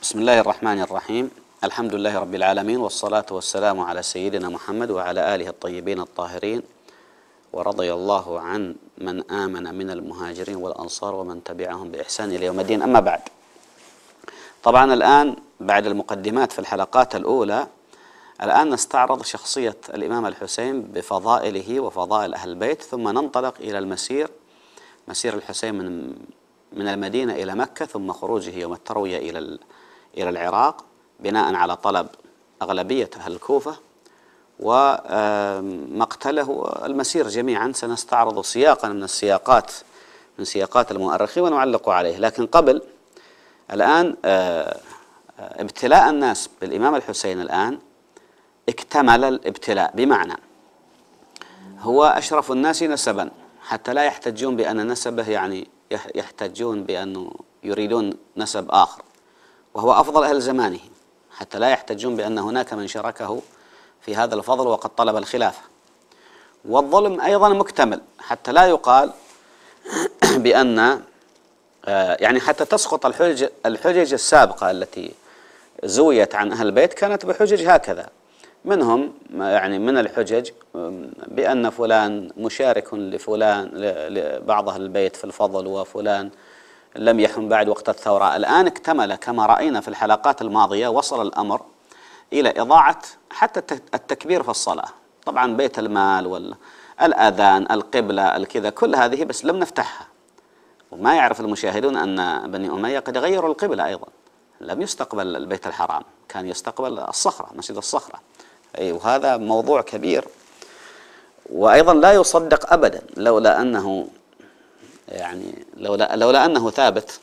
بسم الله الرحمن الرحيم. الحمد لله رب العالمين، والصلاة والسلام على سيدنا محمد وعلى آله الطيبين الطاهرين، ورضي الله عن من آمن من المهاجرين والأنصار ومن تبعهم بإحسان إلى يوم الدين. أما بعد، طبعا الآن بعد المقدمات في الحلقات الأولى، الآن نستعرض شخصية الإمام الحسين بفضائله وفضائل أهل البيت، ثم ننطلق إلى مسير الحسين من المدينة إلى مكة، ثم خروجه يوم التروية إلى العراق بناء على طلب أغلبية أهل الكوفة، ومقتله. المسير جميعا سنستعرض سياقا من سياقات المؤرخين ونعلق عليه. لكن قبل الآن ابتلاء الناس بالإمام الحسين الآن اكتمل الابتلاء، بمعنى هو أشرف الناس نسبا، حتى لا يحتجون بأن نسبه يعني يحتجون بأنه يريدون نسب آخر، وهو أفضل أهل زمانه، حتى لا يحتجون بأن هناك من شاركه في هذا الفضل وقد طلب الخلافة. والظلم أيضا مكتمل، حتى لا يقال بأن يعني حتى تسقط الحجج السابقة التي زويت عن أهل البيت، كانت بحجج هكذا. منهم يعني من الحجج بأن فلان مشارك لفلان لبعض أهل البيت في الفضل، وفلان لم يحن بعد وقت الثورة. الآن اكتمل كما رأينا في الحلقات الماضية، وصل الأمر إلى إضاعة حتى التكبير في الصلاة. طبعا بيت المال والأذان القبلة الكذا كل هذه بس لم نفتحها، وما يعرف المشاهدون أن بني أمية قد غيروا القبلة أيضا، لم يستقبل البيت الحرام، كان يستقبل الصخرة، مسجد الصخرة. وهذا موضوع كبير، وأيضا لا يصدق أبدا لولا أنه ثابت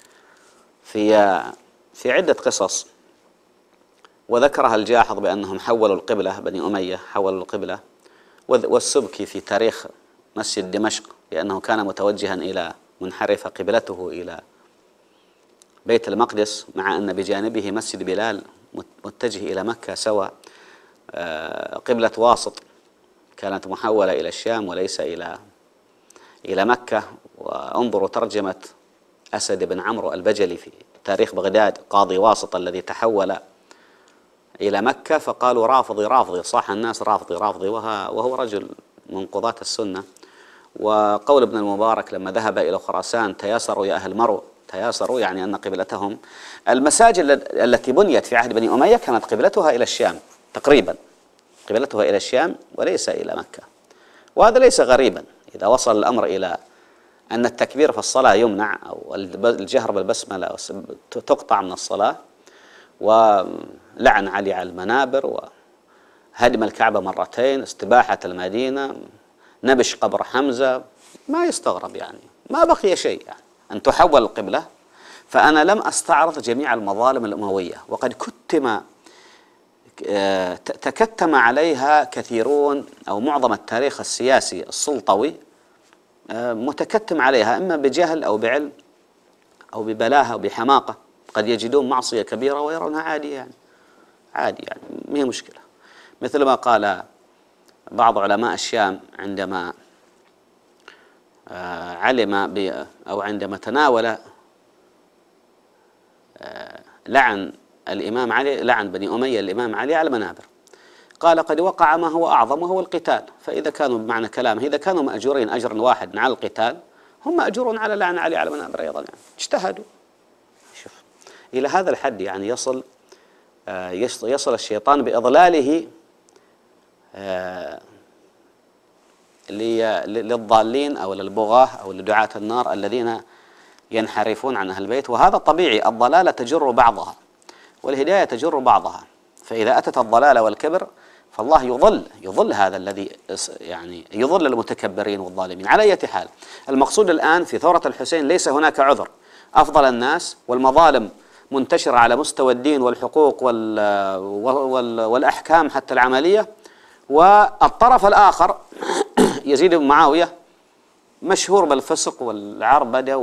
في عدة قصص، وذكرها الجاحظ بأنهم حولوا القبلة، بني أمية حولوا القبلة، والسبكي في تاريخ مسجد دمشق بأنه كان متوجها إلى منحرف قبلته إلى بيت المقدس، مع أن بجانبه مسجد بلال متجه إلى مكة سوى. قبلة واسط كانت محولة إلى الشام وليس إلى مكة. وانظروا ترجمة أسد بن عمرو البجلي في تاريخ بغداد، قاضي واسط الذي تحول إلى مكة، فقالوا رافضي رافضي، صاح الناس رافضي رافضي، وهو رجل من قضاة السنة. وقول ابن المبارك لما ذهب إلى خراسان: تياسروا يا أهل مرو، تياسروا يعني أن قبلتهم، المساجد التي بنيت في عهد بني أمية كانت قبلتها إلى الشام، تقريبا قبلتها إلى الشام وليس إلى مكة. وهذا ليس غريبا إذا وصل الأمر إلى أن التكبير في الصلاة يمنع، أو الجهر بالبسملة تقطع من الصلاة، ولعن علي على المنابر، وهدم الكعبة مرتين، استباحة المدينة، نبش قبر حمزة. ما يستغرب يعني، ما بقي شيء يعني أن تحول القبلة. فأنا لم أستعرض جميع المظالم الأموية، وقد تكتم عليها كثيرون، أو معظم التاريخ السياسي السلطوي متكتم عليها، إما بجهل أو بعلم أو ببلاهة أو بحماقة. قد يجدون معصية كبيرة ويرونها عادي يعني ما هي مشكلة. مثل ما قال بعض علماء الشام عندما علم أو عندما تناول لعن الإمام علي، لعن بني أمية الإمام علي على المنابر، قال: قد وقع ما هو أعظم وهو القتال. فإذا كانوا بمعنى كلامه إذا كانوا مأجورين أجرا واحد على القتال، هم مأجورون على لعن علي على المنابر أيضا، يعني اجتهدوا. شوف إلى هذا الحد يعني يصل الشيطان بإضلاله للضالين أو للبغاة أو لدعاة النار الذين ينحرفون عن أهل البيت. وهذا طبيعي، الضلالة تجر بعضها والهداية تجر بعضها. فإذا أتت الضلالة والكبر، فالله يضل هذا الذي يعني يضل المتكبرين والظالمين. على أي حال، المقصود الآن في ثورة الحسين ليس هناك عذر، أفضل الناس والمظالم منتشرة على مستوى الدين والحقوق والأحكام حتى العملية، والطرف الآخر يزيد بن معاوية مشهور بالفسق والعربدة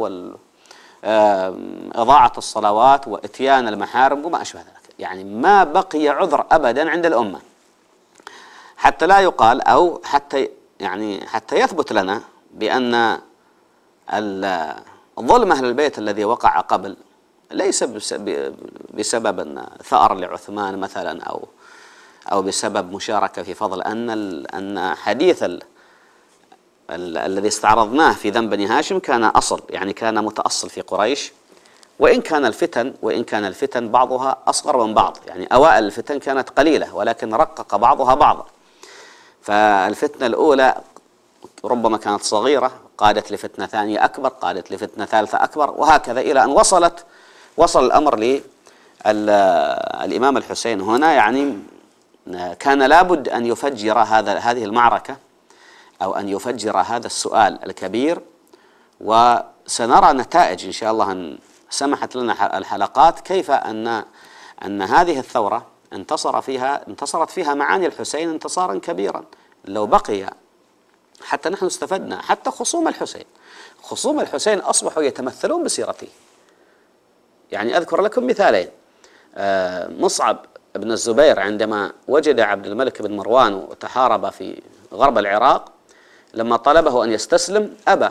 وإضاعة الصلوات وإتيان المحارم وما أشبه ذلك. يعني ما بقي عذر أبدا عند الأمة، حتى لا يقال، أو حتى يثبت لنا بأن ظلم أهل البيت الذي وقع قبل ليس بسبب أن ثأر لعثمان مثلا، أو بسبب مشاركة في فضل، أن حديث الذي استعرضناه في ذنب بني هاشم كان أصل، يعني كان متأصل في قريش، وإن كان الفتن بعضها أصغر من بعض، يعني أوائل الفتن كانت قليلة ولكن رقق بعضها بعضا. فالفتنة الأولى ربما كانت صغيرة، قادت لفتنة ثانية أكبر، قادت لفتنة ثالثة أكبر، وهكذا إلى أن وصل الأمر للإمام الحسين. هنا يعني كان لابد أن يفجر هذه المعركة، أو أن يفجر هذا السؤال الكبير. وسنرى نتائج إن شاء الله، أن سمحت لنا الحلقات، كيف أن هذه الثورة انتصرت فيها معاني الحسين انتصارا كبيرا. لو بقي، حتى نحن استفدنا، حتى خصوم الحسين أصبحوا يتمثلون بسيرته. يعني أذكر لكم مثالين. مصعب بن الزبير عندما وجد عبد الملك بن مروان وتحارب في غرب العراق، لما طلبه أن يستسلم أبى،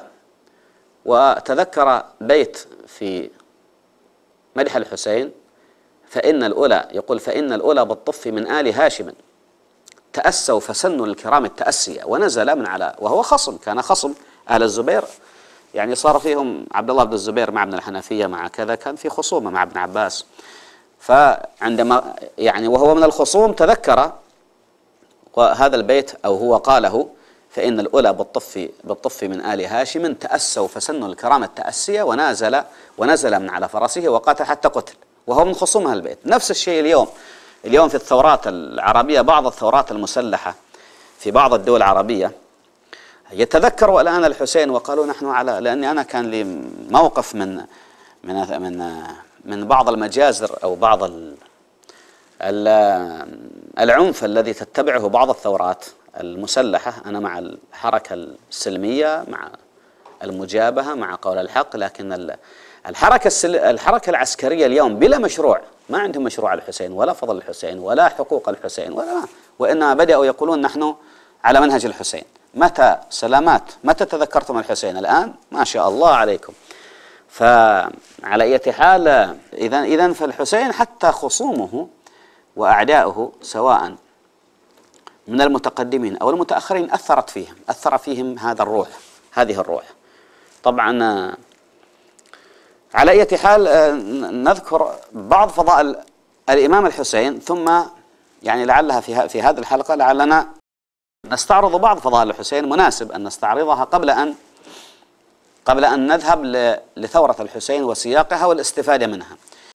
وتذكر بيت في مدح الحسين: يقول فإن الأولى بالطف من آل هاشم تأسوا فسنوا الكرام التأسية، ونزل من على، وهو كان خصم أهل الزبير، يعني صار فيهم عبد الله بن الزبير مع ابن الحنفية مع كذا، كان في خصومة مع ابن عباس. فعندما يعني وهو من الخصوم تذكر وهذا البيت، أو هو قاله: فإن الأولى بالطف من آل هاشم تأسوا فسنوا الكرام التأسية، ونزل من على فرسه وقاتل حتى قتل، وهو من خصوم أهل البيت. نفس الشيء اليوم في الثورات العربية، بعض الثورات المسلحة في بعض الدول العربية يتذكروا الآن الحسين وقالوا نحن لأني أنا كان لي موقف من بعض المجازر أو بعض العنف الذي تتبعه بعض الثورات المسلحة. أنا مع الحركة السلمية، مع المجابهة، مع قول الحق، لكن الحركة العسكرية اليوم بلا مشروع، ما عندهم مشروع الحسين ولا فضل الحسين ولا حقوق الحسين وإنما بدأوا يقولون نحن على منهج الحسين. متى تذكرتم الحسين؟ الآن ما شاء الله عليكم. فعلى أي حال، إذن فالحسين حتى خصومه وأعداؤه سواء من المتقدمين أو المتأخرين أثر فيهم هذه الروح. طبعا على أي حال نذكر بعض فضائل الإمام الحسين، ثم يعني لعلها في هذه الحلقة لعلنا نستعرض بعض فضائل الحسين، مناسب أن نستعرضها قبل أن نذهب لثورة الحسين وسياقها والاستفادة منها.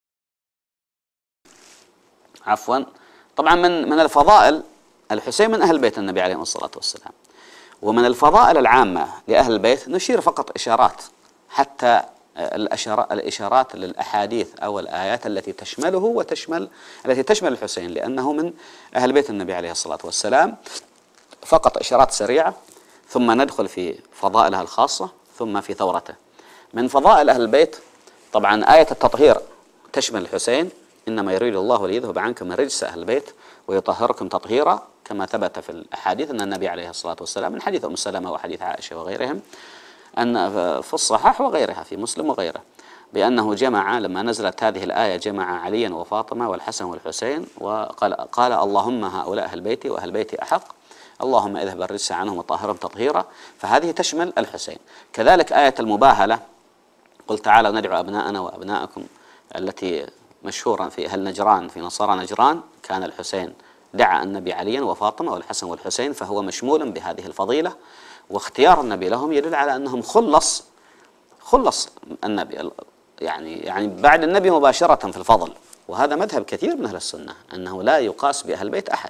عفوا. طبعا من الفضائل، الحسين من أهل بيت النبي عليه الصلاة والسلام، ومن الفضائل العامة لأهل البيت نشير فقط إشارات، حتى الإشارات للأحاديث أو الآيات التي تشمله التي تشمل الحسين، لأنه من أهل بيت النبي عليه الصلاة والسلام. فقط إشارات سريعة، ثم ندخل في فضائلها الخاصة، ثم في ثورته. من فضائل أهل البيت طبعا آية التطهير تشمل الحسين: إنما يريد الله ليذهب عنكم رجس أهل البيت ويطهركم تطهيرا، كما ثبت في الأحاديث أن النبي عليه الصلاة والسلام من حديث أم سلمة وحديث عائشة وغيرهم، أن في الصحاح وغيرها في مسلم وغيره، بأنه لما نزلت هذه الآية جمع عليا وفاطمة والحسن والحسين، وقال اللهم هؤلاء أهل بيتي وأهل بيتي أحق، اللهم اذهب الرجس عنهم وطهرهم تطهيرا. فهذه تشمل الحسين. كذلك آية المباهلة: قل تعالوا ندعو أبناءنا وأبناءكم، التي مشهورا في أهل نجران، في نصارى نجران كان الحسين دعا النبي عليا وفاطمة والحسن والحسين، فهو مشمول بهذه الفضيلة. واختيار النبي لهم يدل على أنهم خلص النبي، يعني بعد النبي مباشرة في الفضل. وهذا مذهب كثير من أهل السنة، أنه لا يقاس بأهل البيت أحد،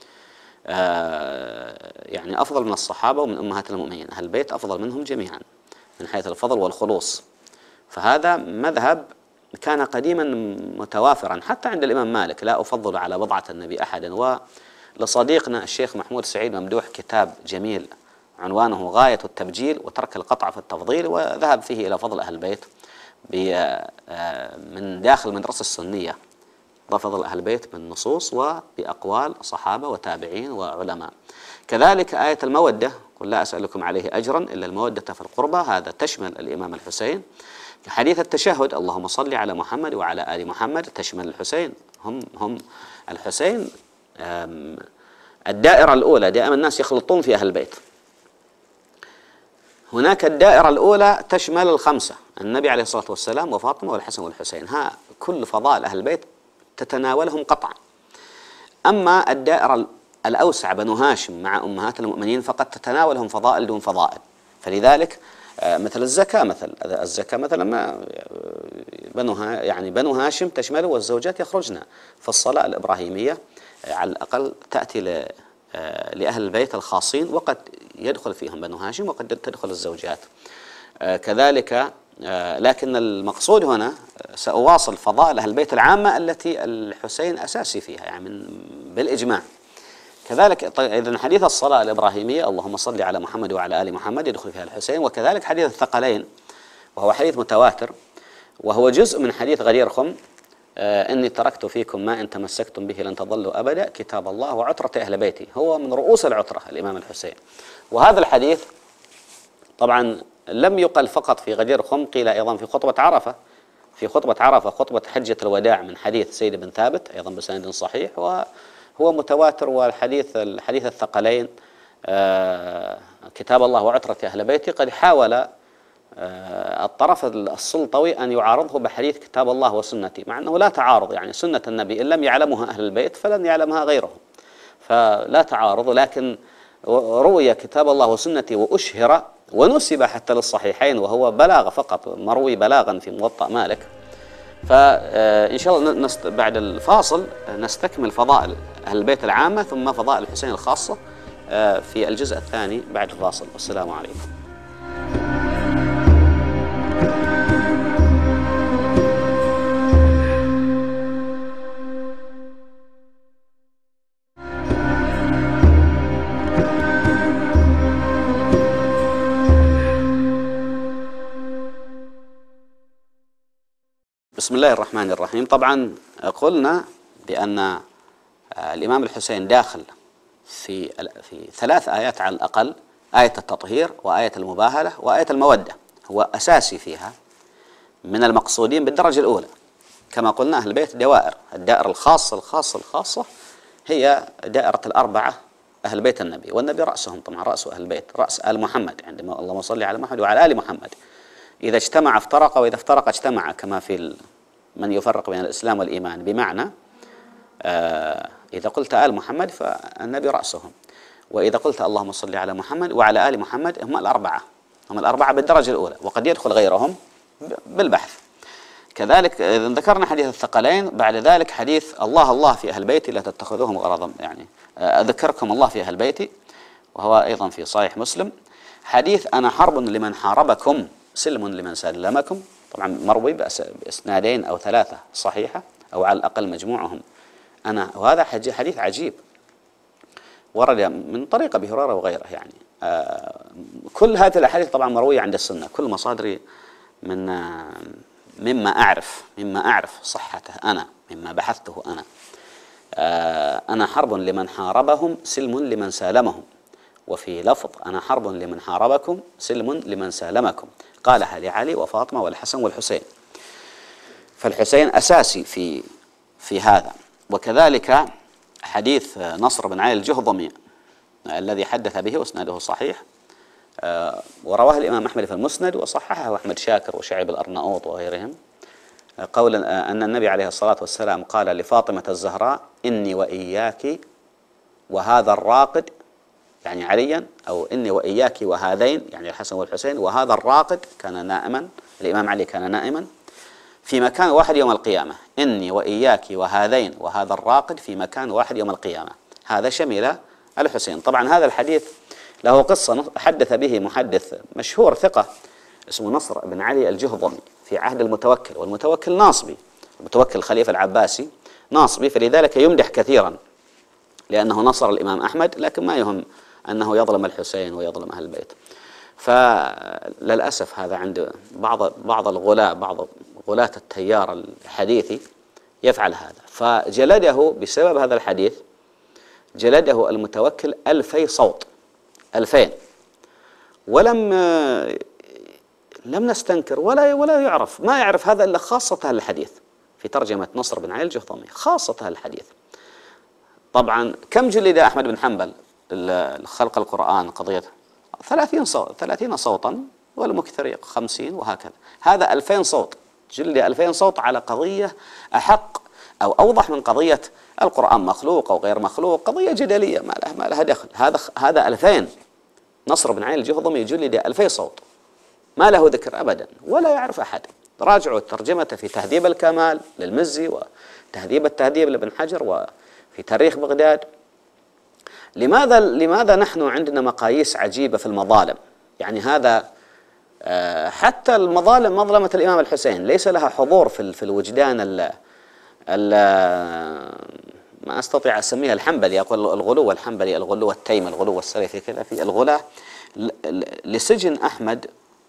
يعني أفضل من الصحابة ومن أمهات المؤمنين، أهل البيت أفضل منهم جميعا من حيث الفضل والخلوص. فهذا مذهب كان قديما متوافرا حتى عند الإمام مالك: لا أفضل على بضعة النبي أحدا. ولصديقنا الشيخ محمود سعيد ممدوح كتاب جميل عنوانه غاية التبجيل وترك القطع في التفضيل، وذهب فيه إلى فضل أهل البيت من داخل مدرسة السنية، فضل أهل البيت بالنصوص وبأقوال صحابة وتابعين وعلماء. كذلك آية المودة: قل لا أسألكم عليه أجرا إلا المودة في القربى، هذا تشمل الإمام الحسين. حديث التشهد اللهم صل على محمد وعلى آل محمد تشمل الحسين. هم الحسين الدائرة الأولى. دائما الناس يخلطون في أهل البيت. هناك الدائرة الأولى تشمل الخمسة: النبي عليه الصلاة والسلام وفاطمة والحسن والحسين. كل فضائل أهل البيت تتناولهم قطعا. أما الدائرة الأوسع بنو هاشم مع أمهات المؤمنين فقد تتناولهم فضائل دون فضائل. فلذلك مثل الزكاة، مثلا ما بنو هاشم تشمله والزوجات يخرجن، فالصلاة الإبراهيمية على الأقل تأتي لأهل البيت الخاصين، وقد يدخل فيهم بنو هاشم وقد تدخل الزوجات كذلك. لكن المقصود هنا سأواصل فضائل أهل البيت العامة التي الحسين أساسي فيها يعني بالإجماع. كذلك إذن حديث الصلاة الإبراهيمية اللهم صل على محمد وعلى آل محمد يدخل فيها الحسين. وكذلك حديث الثقلين وهو حديث متواتر، وهو جزء من حديث غدير خم: إني تركت فيكم ما إن تمسكتم به لن تضلوا أبدا، كتاب الله وعترة أهل بيتي. هو من رؤوس العترة الإمام الحسين. وهذا الحديث طبعا لم يقل فقط في غدير خم، قيل أيضا في خطبة عرفة. خطبة حجة الوداع من حديث سيد بن ثابت أيضا بسند صحيح، وهو متواتر. والحديث الثقلين كتاب الله وعترة أهل بيتي قد حاول الطرف السلطوي أن يعارضه بحديث كتاب الله وسنتي، مع أنه لا تعارض. يعني سنة النبي إن لم يعلمها أهل البيت فلن يعلمها غيرهم، فلا تعارض. لكن روي كتاب الله وسنتي وأشهر ونسب حتى للصحيحين، وهو بلاغ فقط، مروي بلاغا في موطأ مالك. فإن شاء الله بعد الفاصل نستكمل فضائل أهل البيت العامة ثم فضائل الحسين الخاصة في الجزء الثاني بعد الفاصل. والسلام عليكم. بسم الله الرحمن الرحيم. طبعا قلنا بأن الإمام الحسين داخل في 3 آيات على الأقل: آية التطهير وآية المباهلة وآية المودة. هو أساسي فيها من المقصودين بالدرجة الأولى. كما قلنا أهل البيت دوائر. الدائرة الخاصة هي دائرة ال4 أهل بيت النبي، والنبي رأسهم طبعا، رأس أهل البيت، رأس آل محمد، عندما اللهم صل على محمد وعلى آل محمد. إذا اجتمع افترق، وإذا افترق اجتمع، كما في من يفرق بين الإسلام والإيمان. بمعنى إذا قلت آل محمد فالنبي رأسهم، وإذا قلت اللهم صل على محمد وعلى آل محمد هم الأربعة بالدرجة الأولى، وقد يدخل غيرهم بالبحث. كذلك إذا ذكرنا حديث الثقلين، بعد ذلك حديث الله في أهل بيتي لا تتخذوهم غرضا، يعني أذكركم الله في أهل بيتي، وهو أيضا في صحيح مسلم. حديث أنا حرب لمن حاربكم سلم لمن سلمكم، طبعا مروي بإسنادين أو 3 صحيحة، أو على الأقل مجموعهم. وهذا حديث عجيب ورد من طريق أبي هريرة وغيره. يعني كل هذه الأحاديث طبعا مروية عند السنة، كل مصادري مما أعرف صحته أنا، مما بحثته أنا. أنا حرب لمن حاربهم سلم لمن سالمهم، وفي لفظ أنا حرب لمن حاربكم سلم لمن سالمكم، قالها لعلي وفاطمة والحسن والحسين. فالحسين أساسي في هذا. وكذلك حديث نصر بن علي الجهضمي الذي حدث به واسناده صحيح، ورواه الإمام أحمد في المسند، وصححه أحمد شاكر وشعيب الأرناؤوط وغيرهم، قولا أن النبي عليه الصلاة والسلام قال لفاطمة الزهراء: إني وإياك وهذا الراقد، يعني عليا، أو إني وإياك وهذين، يعني الحسن والحسين، وهذا الراقد كان نائما، الإمام علي كان نائما، في مكان واحد يوم القيامة. إني وإياك وهذين وهذا الراقد في مكان واحد يوم القيامة. هذا شمل الحسين. طبعا هذا الحديث له قصة حدث به محدث مشهور ثقة اسمه نصر بن علي الجهضمي في عهد المتوكل، والمتوكل ناصبي، المتوكل الخليفة العباسي ناصبي، فلذلك يمدح كثيرا لأنه نصر الإمام أحمد، لكن ما يهم أنه يظلم الحسين ويظلم أهل البيت. فللأسف هذا عند بعض الغلاة، بعض غلاة التيار الحديثي يفعل هذا. فجلده بسبب هذا الحديث، جلده المتوكل 2000 صوت، 2000، لم نستنكر ولا يعرف، ما يعرف هذا إلا خاصة أهل الحديث. في ترجمة نصر بن علي الجهضمي خاصة أهل الحديث. طبعا كم جلد أحمد بن حنبل خلق القرآن قضيته؟ 30 صوتا، والمكثر 50 وهكذا. هذا 2000 صوت، جلد 2000 صوت على قضية أحق أو أوضح من قضية القرآن مخلوق أو غير مخلوق، قضية جدلية ما لها دخل. هذا 2000. نصر بن علي الجهضمي جلد 2000 صوت، ما له ذكر أبدا ولا يعرف أحد. راجعوا الترجمة في تهذيب الكمال للمزي، وتهذيب التهذيب لابن حجر، وفي تاريخ بغداد. لماذا نحن عندنا مقاييس عجيبة في المظالم؟ يعني هذا حتى المظالم، مظلمة الإمام الحسين ليس لها حضور في الوجدان ما أستطيع أسميها الحنبلي، أقول الغلو الحنبلي، الغلو التيمي، الغلو السلفي، كذا في الغلاة. لسجن أحمد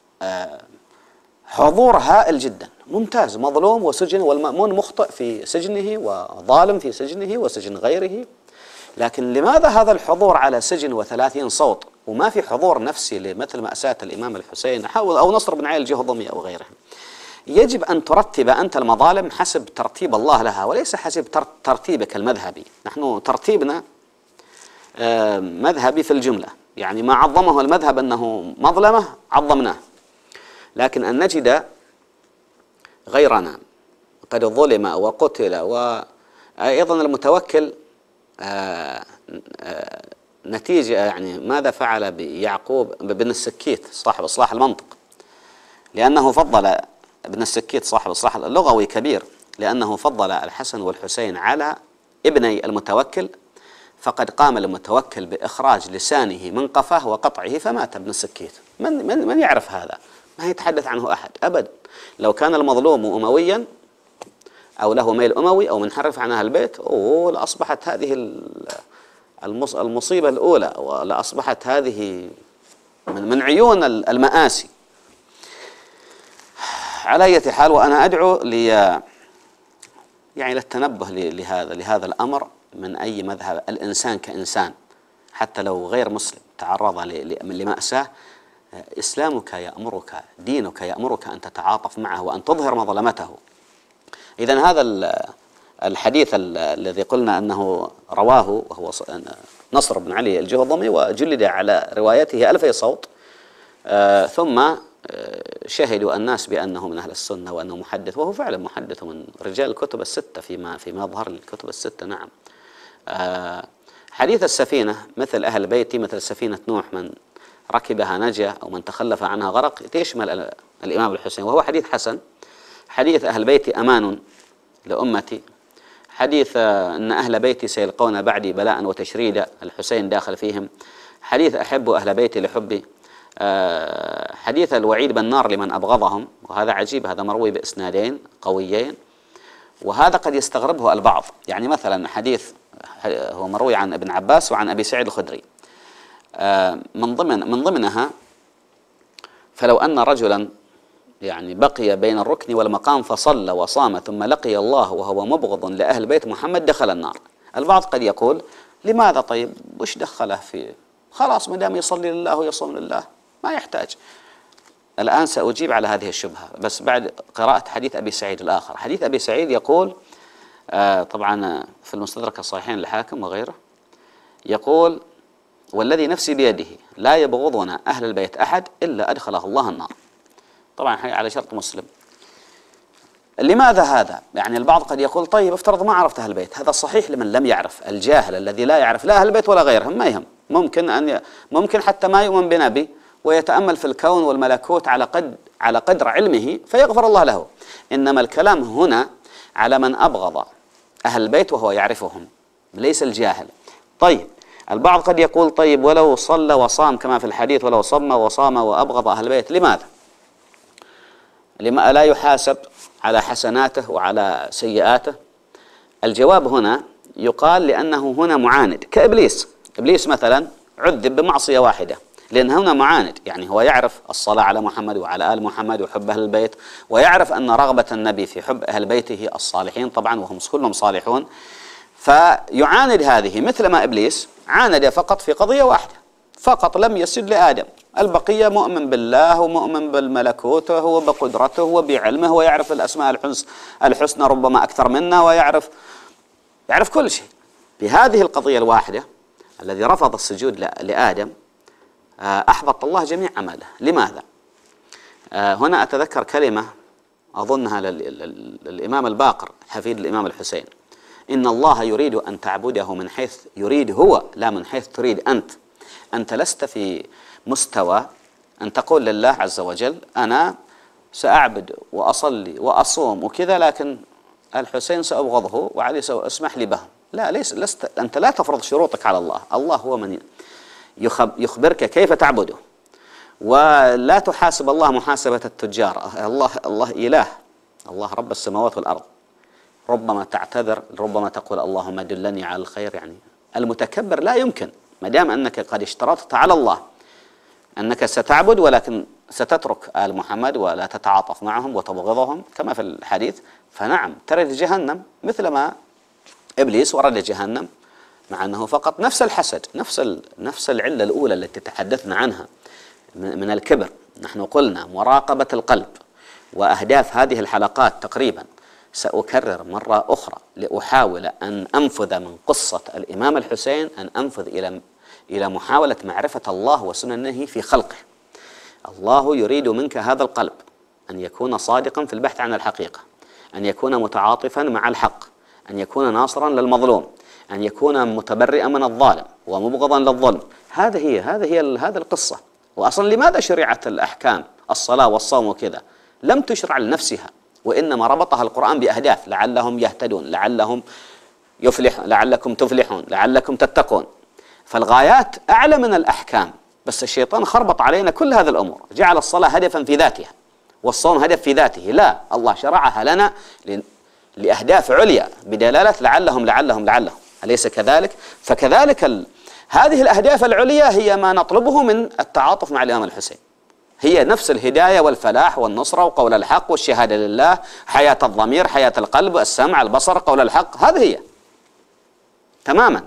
حضور هائل جدا، ممتاز، مظلوم وسجن، والمأمون مخطئ في سجنه وظالم في سجنه وسجن غيره. لكن لماذا هذا الحضور على سجن و30 صوت وما في حضور نفسي لمثل مأساة الإمام الحسين أو نصر بن علي الجهضمي أو غيرهم؟ يجب أن ترتب أنت المظالم حسب ترتيب الله لها، وليس حسب ترتيبك المذهبي. نحن ترتيبنا مذهبي في الجملة، يعني ما عظمه المذهب أنه مظلمة عظمناه. لكن أن نجد غيرنا قد ظلم وقتل، وأيضا المتوكل نتيجة، يعني ماذا فعل بيعقوب بن السكيت صاحب إصلاح المنطق؟ لأنه فضل ابن السكيت صاحب إصلاح اللغوي كبير، لأنه فضل الحسن والحسين على ابني المتوكل، فقد قام المتوكل بإخراج لسانه من قفاه وقطعه فمات ابن السكيت. من يعرف هذا؟ ما يتحدث عنه أحد أبدا. لو كان المظلوم أمويا أو له ميل أموي أو منحرف عن أهل البيت، لأصبحت هذه المصيبة الأولى، ولأصبحت هذه من عيون المآسي. على أي حال، وأنا أدعو يعني للتنبه لهذا الأمر من أي مذهب. الإنسان كإنسان حتى لو غير مسلم تعرض لمأساة، إسلامك يأمرك، دينك يأمرك أن تتعاطف معه وأن تظهر مظلمته. إذن هذا الحديث الذي قلنا أنه رواه وهو نصر بن علي الجهضمي، وجلد على روايته 2000 صوت، ثم شهدوا الناس بأنه من أهل السنة وأنه محدث، وهو فعلا محدث من رجال الكتب الستة فيما ظهر الكتب الستة. نعم. حديث السفينة، مثل أهل بيتي مثل سفينة نوح، من ركبها نجا أو من تخلف عنها غرق، يشمل الإمام الحسين، وهو حديث حسن. حديث أهل بيتي أمان لأمتي، حديث أن أهل بيتي سيلقون بعدي بلاء وتشريدا، الحسين داخل فيهم. حديث أحب أهل بيتي لحبي. حديث الوعيد بالنار لمن أبغضهم، وهذا عجيب، هذا مروي بإسنادين قويين، وهذا قد يستغربه البعض. يعني مثلا حديث هو مروي عن ابن عباس وعن أبي سعيد الخدري، من ضمنها: فلو أن رجلا يعني بقي بين الركن والمقام فصلى وصام ثم لقي الله وهو مبغض لأهل بيت محمد دخل النار. البعض قد يقول: لماذا طيب؟ وش دخله في؟ خلاص ما دام يصلي لله ويصوم لله ما يحتاج. الآن سأجيب على هذه الشبهة، بس بعد قراءة حديث أبي سعيد الآخر. حديث أبي سعيد يقول، طبعا في المستدرك الصحيحين الحاكم وغيره، يقول: والذي نفسي بيده لا يبغضنا أهل البيت أحد إلا أدخله الله النار. طبعا على شرط مسلم. لماذا هذا؟ يعني البعض قد يقول: طيب افترض ما عرفت أهل البيت. هذا صحيح لمن لم يعرف، الجاهل الذي لا يعرف لا أهل البيت ولا غيرهم ما يهم، ممكن حتى ما يؤمن بنبي ويتأمل في الكون والملكوت على قدر علمه فيغفر الله له. إنما الكلام هنا على من أبغض أهل البيت وهو يعرفهم، ليس الجاهل. طيب البعض قد يقول: طيب ولو صلى وصام كما في الحديث، ولو صم وصام وأبغض أهل البيت لماذا؟ لما لا يحاسب على حسناته وعلى سيئاته؟ الجواب هنا يقال لأنه هنا معاند، كإبليس. إبليس مثلا عذب بمعصية واحدة لأن هنا معاند، يعني هو يعرف الصلاة على محمد وعلى آل محمد وحب أهل البيت، ويعرف أن رغبة النبي في حب أهل بيته الصالحين طبعا، وهم كلهم صالحون، فيعاند هذه مثل ما إبليس عاند فقط في قضية واحدة، فقط لم يسجد لآدم، البقية مؤمن بالله ومؤمن بالملكوته وبقدرته وبعلمه ويعرف الأسماء الحسنى ربما أكثر منا ويعرف كل شيء. بهذه القضية الواحدة الذي رفض السجود لآدم أحبط الله جميع عمله. لماذا؟ هنا أتذكر كلمة أظنها للإمام الباقر حفيد الإمام الحسين: إن الله يريد أن تعبده من حيث يريد هو، لا من حيث تريد أنت. أنت لست في مستوى أن تقول لله عز وجل أنا سأعبد وأصلي وأصوم وكذا، لكن الحسين سأبغضه وعلي سأسمح لي به. لا، أنت لا تفرض شروطك على الله. الله هو من يخبرك كيف تعبده، ولا تحاسب الله محاسبة التجار. الله إله، الله رب السماوات والأرض. ربما تعتذر، ربما تقول اللهم دلني على الخير. يعني المتكبر لا يمكن، ما دام أنك قد اشترطت على الله أنك ستعبد ولكن ستترك آل محمد ولا تتعاطف معهم وتبغضهم كما في الحديث، فنعم ترد جهنم مثل ما إبليس ورد جهنم، مع أنه فقط نفس الحسد، نفس العلة الأولى التي تحدثنا عنها من الكبر. نحن قلنا مراقبة القلب، وأهداف هذه الحلقات تقريبا سأكرر مرة أخرى لأحاول أن أنفذ من قصة الإمام الحسين، أن أنفذ إلى محاولة معرفة الله وسننه في خلقه. الله يريد منك هذا القلب أن يكون صادقا في البحث عن الحقيقة، أن يكون متعاطفا مع الحق، أن يكون ناصرا للمظلوم، أن يكون متبرئا من الظالم ومبغضا للظلم. هذه القصة. وأصلا لماذا شرعت الأحكام الصلاة والصوم وكذا؟ لم تشرع لنفسها، وإنما ربطها القرآن بأهداف لعلهم يهتدون، لعلكم تفلحون، لعلكم تتقون. فالغايات أعلى من الأحكام، بس الشيطان خربط علينا كل هذه الأمور، جعل الصلاة هدفا في ذاتها والصوم هدف في ذاته. لا، الله شرعها لنا لأهداف عليا بدلالة لعلهم. أليس كذلك؟ فكذلك هذه الأهداف العليا هي ما نطلبه من التعاطف مع الإمام الحسين، هي نفس الهداية والفلاح والنصرة وقول الحق والشهادة لله، حياة الضمير، حياة القلب، السمع، البصر، قول الحق. هذه هي تماما.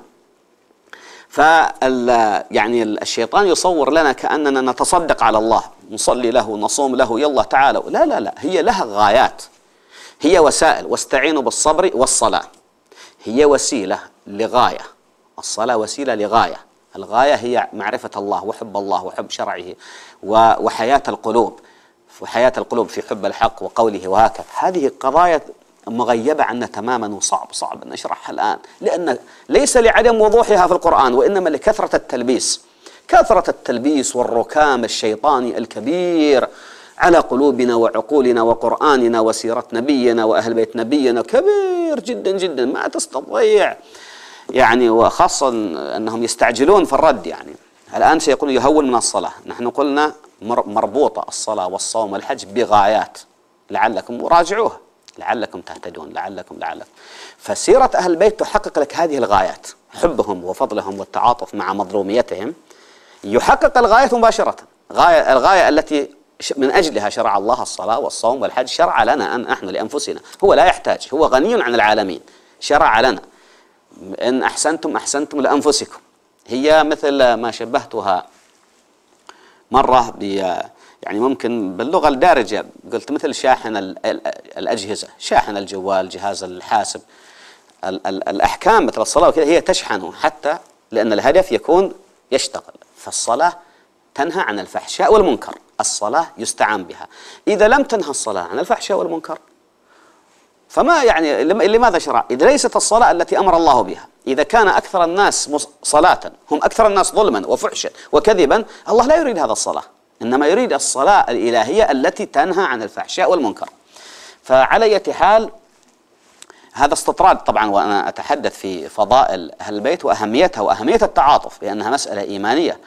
يعني الشيطان يصور لنا كأننا نتصدق على الله، نصلي له، نصوم له، يلا تعالوا. لا، هي لها غايات، هي وسائل. واستعينوا بالصبر والصلاة، هي وسيلة لغاية. الصلاة وسيلة لغاية، الغاية هي معرفة الله وحب الله وحب شرعه وحياة القلوب في حب الحق وقوله وهكذا. هذه قضايا مغيبة عنا تماما وصعب أن نشرحها الآن، لأن ليس لعدم وضوحها في القرآن، وإنما لكثرة التلبيس والركام الشيطاني الكبير على قلوبنا وعقولنا وقرآننا وسيرة نبينا وأهل بيت نبينا، كبير جدا جدا ما تستطيع. يعني وخاصة أنهم يستعجلون في الرد. يعني الآن سيقول يهون من الصلاة. نحن قلنا مربوطة الصلاة والصوم والحج بغايات، لعلكم راجعوها، لعلكم تهتدون، لعلكم. فسيرة أهل البيت تحقق لك هذه الغايات، حبهم وفضلهم والتعاطف مع مظلوميتهم يحقق الغاية مباشرة. الغاية التي من أجلها شرع الله الصلاة والصوم والحج، شرع لنا أن نحن لأنفسنا، هو لا يحتاج، هو غني عن العالمين، شرع لنا. إن أحسنتم لأنفسكم. هي مثل ما شبهتها مرة يعني ممكن باللغة الدارجة قلت مثل شاحن الأجهزة، شاحن الجوال، جهاز الحاسب. الأحكام مثل الصلاة وكذا هي تشحنه حتى لأن الهدف يكون يشتغل. فالصلاة تنهى عن الفحشاء والمنكر، الصلاة يستعان بها. إذا لم تنهى الصلاة عن الفحشاء والمنكر فما يعني لماذا شرع؟ إذا ليست الصلاة التي أمر الله بها. إذا كان أكثر الناس صلاة هم أكثر الناس ظلما وفحشا وكذبا، الله لا يريد هذا الصلاة، إنما يريد الصلاة الإلهية التي تنهى عن الفحشاء والمنكر. فعلى أي حال هذا استطراد طبعا، وأنا أتحدث في فضائل أهل البيت وأهميتها وأهمية التعاطف، لأنها مسألة إيمانية،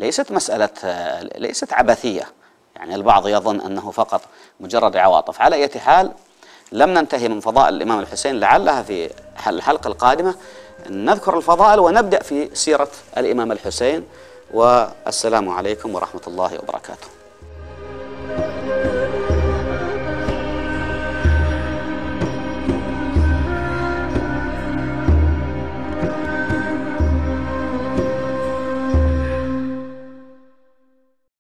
ليست عبثية. يعني البعض يظن أنه فقط مجرد عواطف. على أي حال لم ننتهي من فضائل الإمام الحسين، لعلها في الحلقة القادمة نذكر الفضائل ونبدأ في سيرة الإمام الحسين. والسلام عليكم ورحمة الله وبركاته.